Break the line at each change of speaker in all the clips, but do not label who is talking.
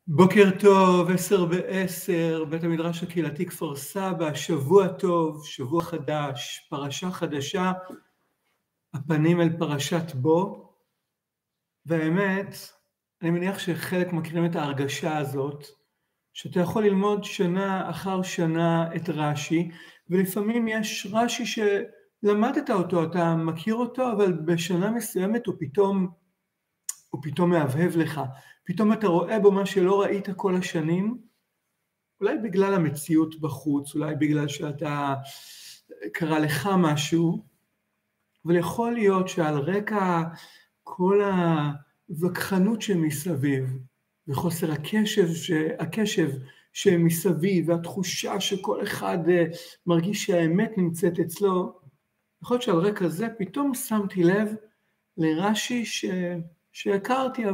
בוקר טוב, 10:10, בית המדרש הקהילתי כפר סבא, שבוע טוב, שבוע חדש, פרשה חדשה, הפנים אל פרשת בו, והאמת, אני מניח שחלק מכירים את ההרגשה הזאת, שאתה יכול ללמוד שנה אחר שנה את רש"י, ולפעמים יש רש"י שלמדת אותו, אתה מכיר אותו, אבל בשנה מסוימת הוא פתאום מהבהב לך, פתאום אתה רואה בו מה שלא ראית כל השנים, אולי בגלל המציאות בחוץ, אולי בגלל שאתה קרא לך משהו, אבל יכול להיות שעל רקע כל הווכחנות שמסביב, וחוסר הקשב שמסביב, והתחושה שכל אחד מרגיש שהאמת נמצאת אצלו, יכול להיות שעל רקע זה פתאום שמתי לב לרש"י שהכרתי,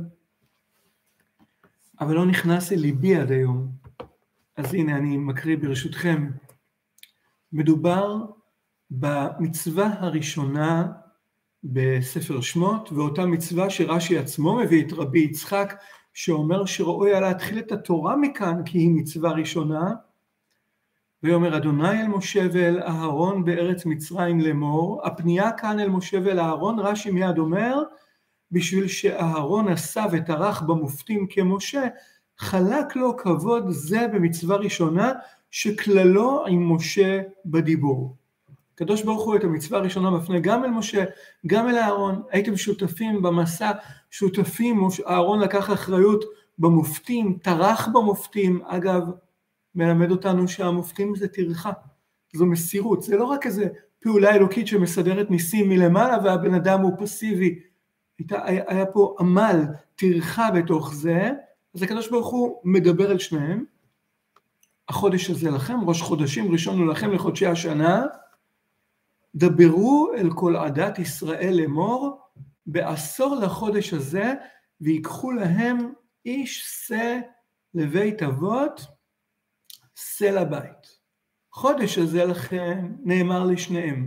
אבל לא נכנס אל ליבי עד היום. אז הנה אני מקריא ברשותכם. מדובר במצווה הראשונה בספר שמות, ואותה מצווה שרש"י עצמו מביא את רבי יצחק, שאומר שראוי היה להתחיל את התורה מכאן, כי היא מצווה ראשונה. ויאמר אדוני אל משה ואל אהרון בארץ מצרים לאמור, הפנייה כאן אל משה ואל אהרון, רש"י מיד אומר, בשביל שאהרון עשה וטרח במופתים כמשה, חלק לו כבוד זה במצווה ראשונה, שכללו עם משה בדיבור. הקדוש ברוך הוא את המצווה הראשונה מפנה גם אל משה, גם אל אהרון. הייתם שותפים במסע, שותפים, אהרון לקח אחריות במופתים, טרח במופתים. אגב, מלמד אותנו שהמופתים זה טרחה, זו מסירות. זה לא רק איזה פעולה אלוקית שמסדרת ניסים מלמעלה, והבן אדם הוא פסיבי. היה פה עמל, טרחה בתוך זה. אז הקדוש ברוך הוא מדבר אל שניהם. החודש הזה לכם, ראש חודשים ראשון הוא לכם לחודשי השנה. דברו אל כל עדת ישראל לאמור, בעשור לחודש הזה, ויקחו להם איש שא לבית אבות, שא לבית. חודש הזה לכם נאמר לשניהם.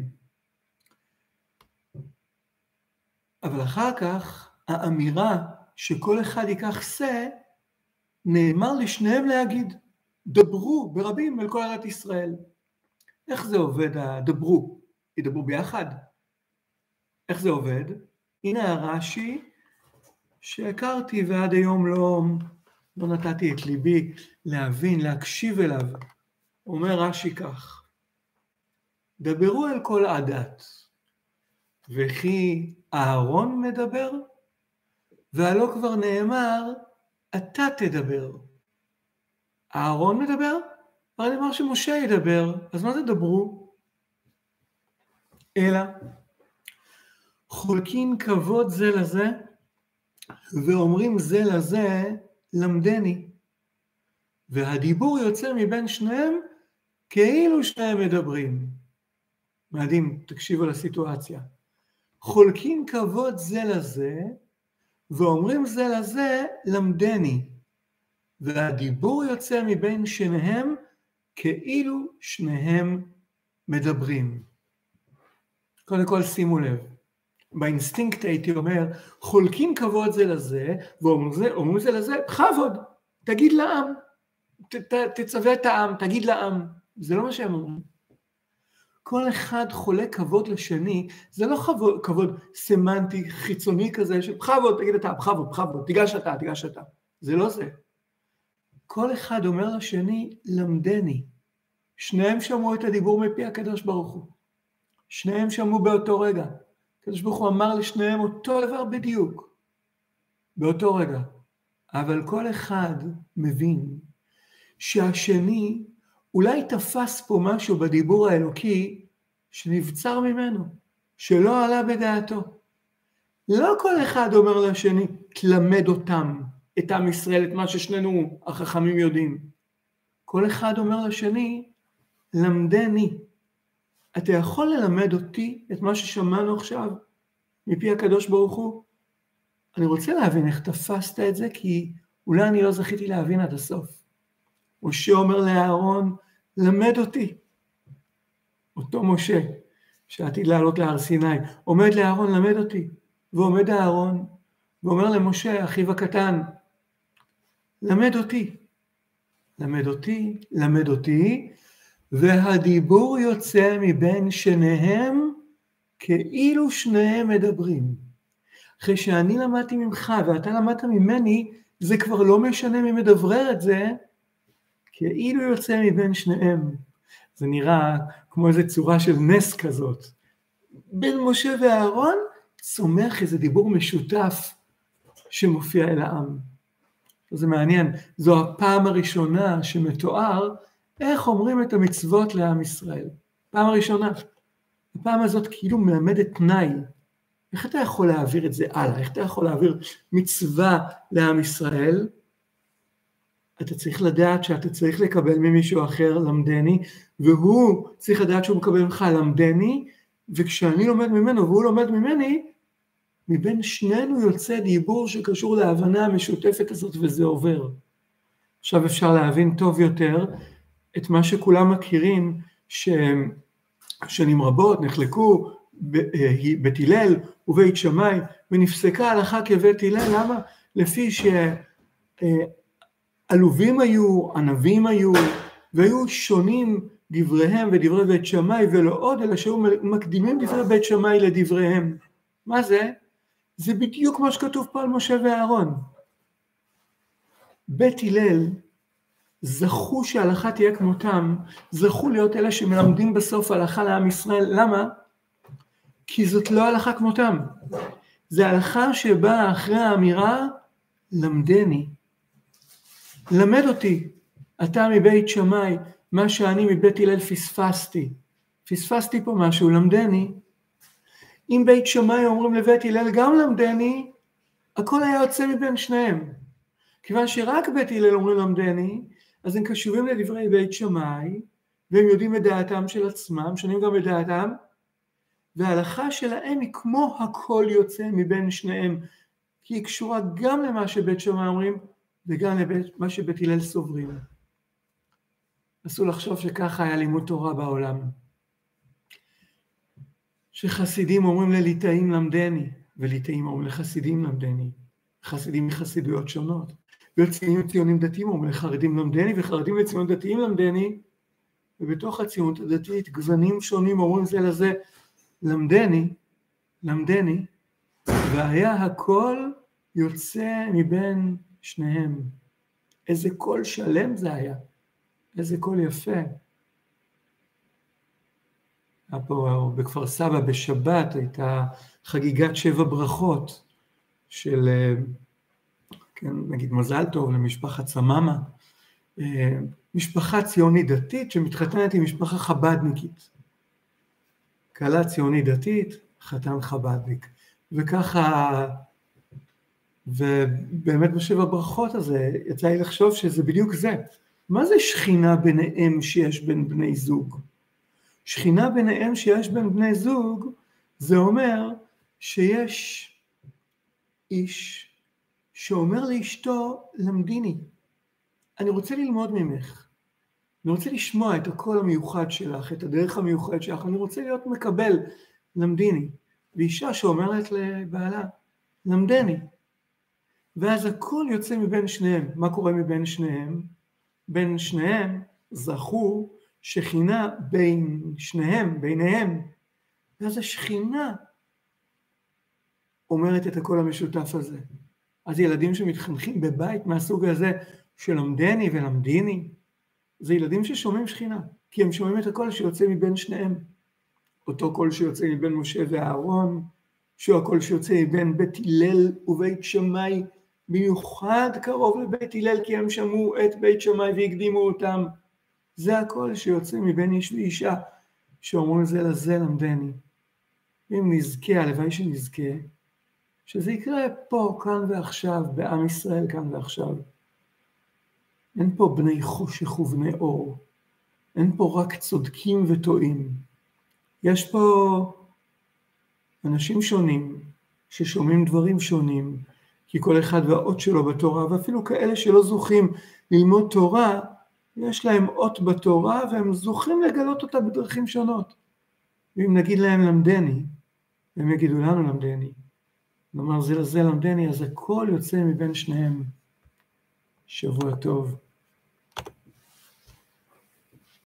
אבל אחר כך האמירה שכל אחד ייקח שא, נאמר לשניהם להגיד, דברו ברבים אל כל עדת ישראל. איך זה עובד הדברו? ידברו ביחד? איך זה עובד? הנה הרש"י שהכרתי ועד היום לא נתתי את ליבי להבין, להקשיב אליו. אומר רש"י כך, דברו אל כל עדת, וכי אהרון מדבר, והלא כבר נאמר, אתה תדבר. אהרון מדבר? הרי נאמר שמשה ידבר, אז מה זה דברו? אלא, חולקים כבוד זה לזה, ואומרים זה לזה, למדני. והדיבור יוצא מבין שניהם, כאילו שניהם מדברים. מדהים, תקשיבו לסיטואציה. חולקים כבוד זה לזה, ואומרים זה לזה, למדני. והדיבור יוצא מבין שניהם, כאילו שניהם מדברים. קודם כל שימו לב, באינסטינקט הייתי אומר, חולקים כבוד זה לזה, ואומרים זה לזה, בכבוד, תגיד לעם, תצווה את העם, תגיד לעם. זה לא מה שהם אומרים. כל אחד חולק כבוד לשני, זה לא כבוד סמנטי, חיצוני כזה, שבכבוד, תגיד אתה, בכבוד, תיגש אתה. זה לא זה. כל אחד אומר לשני, למדני. שניהם שמעו את הדיבור מפי הקדוש ברוך הוא. שניהם שמעו באותו רגע. הקדוש ברוך הוא אמר לשניהם אותו דבר בדיוק. באותו רגע. אבל כל אחד מבין שהשני אולי תפס פה משהו בדיבור האלוקי שנבצר ממנו, שלא עלה בדעתו. לא כל אחד אומר לשני, תלמד אותם, את עם ישראל, את מה ששנינו החכמים יודעים. כל אחד אומר לשני, למדני. אתה יכול ללמד אותי את מה ששמענו עכשיו מפי הקדוש ברוך הוא? אני רוצה להבין איך תפסת את זה, כי אולי אני לא זכיתי להבין עד הסוף. משה אומר לאהרון, למד אותי. אותו משה, שעתיד לעלות להר סיני, עומד לאהרון, למד אותי. ועומד אהרון, ואומר למשה, אחיו הקטן, למד אותי, למד אותי, למד אותי, והדיבור יוצא מבין שניהם כאילו שניהם מדברים. אחרי שאני למדתי ממך ואתה למדת ממני, זה כבר לא משנה מי מדברר את זה, כאילו יוצא מבין שניהם. זה נראה כמו איזו צורה של נס כזאת. בין משה ואהרון צומח איזה דיבור משותף שמופיע אל העם. זה מעניין, זו הפעם הראשונה שמתואר איך אומרים את המצוות לעם ישראל. פעם הראשונה. הפעם הזאת כאילו מלמדת תנאי. איך אתה יכול להעביר את זה הלאה? איך אתה יכול להעביר מצווה לעם ישראל? אתה צריך לדעת שאתה צריך לקבל ממישהו אחר למדני, והוא צריך לדעת שהוא מקבל ממך למדני, וכשאני לומד ממנו והוא לומד ממני, מבין שנינו יוצא דיבור שקשור להבנה המשותפת הזאת, וזה עובר. עכשיו אפשר להבין טוב יותר את מה שכולם מכירים, שנים רבות נחלקו בית הלל ובית שמאי, ונפסקה הלכה כבית הלל. למה? לפי שעלובים היו, ענבים היו, והיו שונים דבריהם ודברי בית שמאי, ולא עוד, אלא שהיו מקדימים דברי בית שמאי לדבריהם. מה זה? זה בדיוק מה שכתוב פה על משה ואהרון. בית הלל זכו שההלכה תהיה כמותם, זכו להיות אלה שמלמדים בסוף הלכה לעם ישראל. למה? כי זאת לא הלכה כמותם. זה הלכה שבאה אחרי האמירה, למדני. למד אותי, אתה מבית שמאי, מה שאני מבית הלל פספסתי. פספסתי פה משהו, למדני. אם בית שמאי אומרים לבית הלל גם למדני, הכל היה יוצא מבין שניהם. כיוון שרק בית הלל אומרים למדני, אז הם קשובים לדברי בית שמאי, והם יודעים את דעתם של עצמם, שונים גם את דעתם, וההלכה שלהם היא כמו הכל יוצא מבין שניהם, כי היא קשורה גם למה שבית שמאי אומרים, וגם למה שבית הלל סוברים. אסור לחשוב שככה היה לימוד תורה בעולם. שחסידים אומרים לליטאים למדני, וליטאים אומרים לחסידים למדני, חסידים מחסידויות שונות. ויוצאים ציונים דתיים אומרים לחרדים למדני, וחרדים לציונים דתיים למדני, ובתוך הציונות הדתית גוונים שונים אומרים זה לזה למדני, למדני, והיה הכל יוצא מבין שניהם. איזה קול שלם זה היה, איזה קול יפה. פה בכפר סבא בשבת הייתה חגיגת 7 ברכות של, כן, נגיד מזל טוב למשפחת סממה, משפחה ציונית דתית שמתחתנת עם משפחה חבדניקית. קהלה ציונית דתית, חתן חבדניק. וככה, ובאמת ב7 ברכות הזה יצא לי לחשוב שזה בדיוק זה. מה זה שכינה ביניהם שיש בין בני זוג? שכינה ביניהם שיש בין בני זוג, זה אומר שיש איש שאומר לאשתו, למדיני, אני רוצה ללמוד ממך, אני רוצה לשמוע את הקול המיוחד שלך, את הדרך המיוחד שלך, אני רוצה להיות מקבל, למדיני. ואישה שאומרת לבעלה, למדני. ואז הכל יוצא מבין שניהם. מה קורה מבין שניהם? בין שניהם זכו שכינה בין שניהם, ביניהם. ואז השכינה אומרת את הקול המשותף הזה. אז ילדים שמתחנכים בבית מהסוג הזה של למדני ולמדיני, זה ילדים ששומעים שכינה, כי הם שומעים את הקול שיוצא מבין שניהם. אותו קול שיוצא מבין משה ואהרון, שהוא הקול שיוצא מבין בית הלל ובית שמאי, במיוחד קרוב לבית הלל, כי הם שמעו את בית שמאי והקדימו אותם. זה הקול שיוצא מבין איש ואישה, שאומרים זה לזה למדני. אם נזכה, הלוואי שנזכה, שזה יקרה פה, כאן ועכשיו, בעם ישראל כאן ועכשיו. אין פה בני חושך ובני אור, אין פה רק צודקים וטועים. יש פה אנשים שונים ששומעים דברים שונים, כי כל אחד והאות שלו בתורה, ואפילו כאלה שלא זוכים ללמוד תורה, יש להם אות בתורה והם זוכים לגלות אותה בדרכים שונות. ואם נגיד להם למדני, הם יגידו לנו למדני. נאמר זה לזה למדני, אז הכל יוצא מבין שניהם. שבוע טוב.